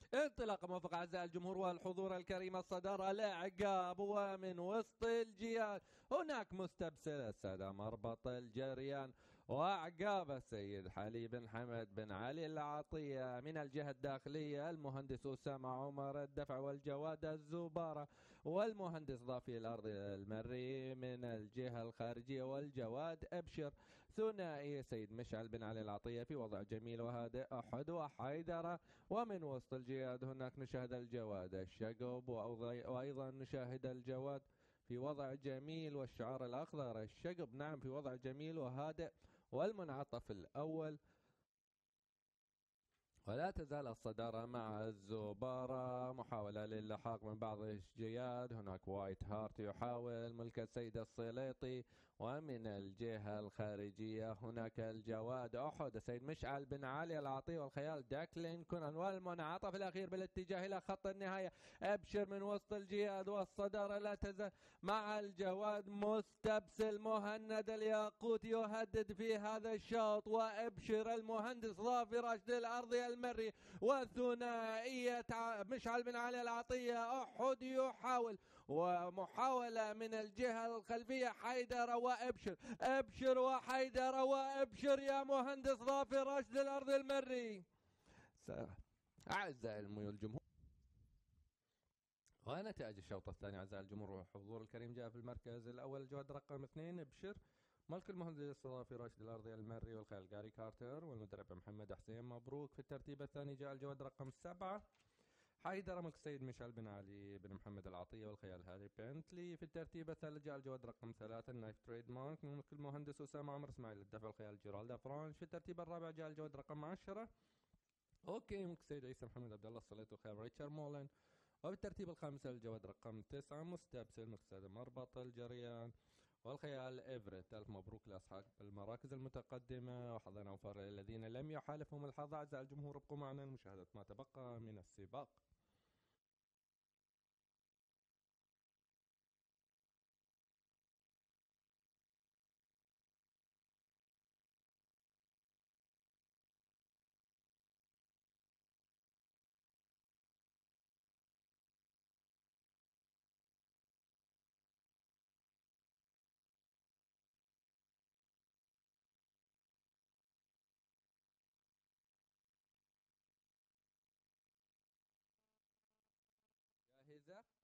انطلاق موفق أعزائي الجمهور والحضور الكريم. الصدارة لا عقاب، ومن وسط الجيال هناك مستبسل السادة مربط الجريان، وعقاب السيد حلي بن حمد بن علي العطية. من الجهة الداخلية المهندس أسامة عمر الدفع والجواد الزبارة، والمهندس ضافي الأرض المري. من الجهة الخارجية والجواد أبشر. ثنائي سيد مشعل بن علي العطية في وضع جميل وهادئ أحد وحيدرة. ومن وسط الجياد هناك نشاهد الجواد الشقب، وأيضا نشاهد الجواد في وضع جميل، والشعار الأخضر الشقب نعم في وضع جميل وهادئ. والمنعطف الأول. ولا تزال الصدارة مع الزبارة، محاولة للحاق من بعض الجياد. هناك وايت هارت يحاول ملك السيد السليطي. ومن الجهة الخارجية هناك الجواد أحد السيد مشعل بن علي العطية والخيال داكلين كونان. والمنعطف الأخير بالاتجاه إلى خط النهاية أبشر من وسط الجياد. والصدارة لا تزال مع الجواد مستبسل مهند الياقوت يهدد في هذا الشوط، وأبشر المهندس ضافي راشد الأرضي المري. وثنائية مشعل بن علي العطية أحد يحاول، ومحاولة من الجهة الخلفية حيدر وأبشر. أبشر وحيدر وأبشر يا مهندس ضافي راشد الأرضي المري. أعزائي الجمهور، ونتائج الشوط الثاني أعزائي الجمهور والحضور الكريم. جاء في المركز الأول الجواد رقم 2 بشر ملك المهندس الصافي راشد الأرضي المري والخيال جاري كارتر والمدرب محمد حسين مبروك. في الترتيب الثاني جاء الجواد رقم 7 حيدر ملك السيد مشعل بن علي بن محمد العطية والخيال هاري بنتلي. في الترتيب الثالث جاء الجواد رقم 3 النايف تريد مارك من ملك المهندس أسامة عمر اسماعيل الدفع والخيال جيرالدا فرانش. في الترتيب الرابع جاء الجواد رقم 10 اوكي ملك السيد عيسى محمد عبد الله الصليط وخيال ريتشارد مولن. وبالترتيب الخامس الجواد رقم 9 مستبسل مقصد مربط الجريان والخيال إيفرت. ألف مبروك لأصحاب المراكز المتقدمة، وحظنا أوفر للذين لم يحالفهم الحظ. أعزائي الجمهور ابقوا معنا لمشاهدة ما تبقى من السباق. جاهزة؟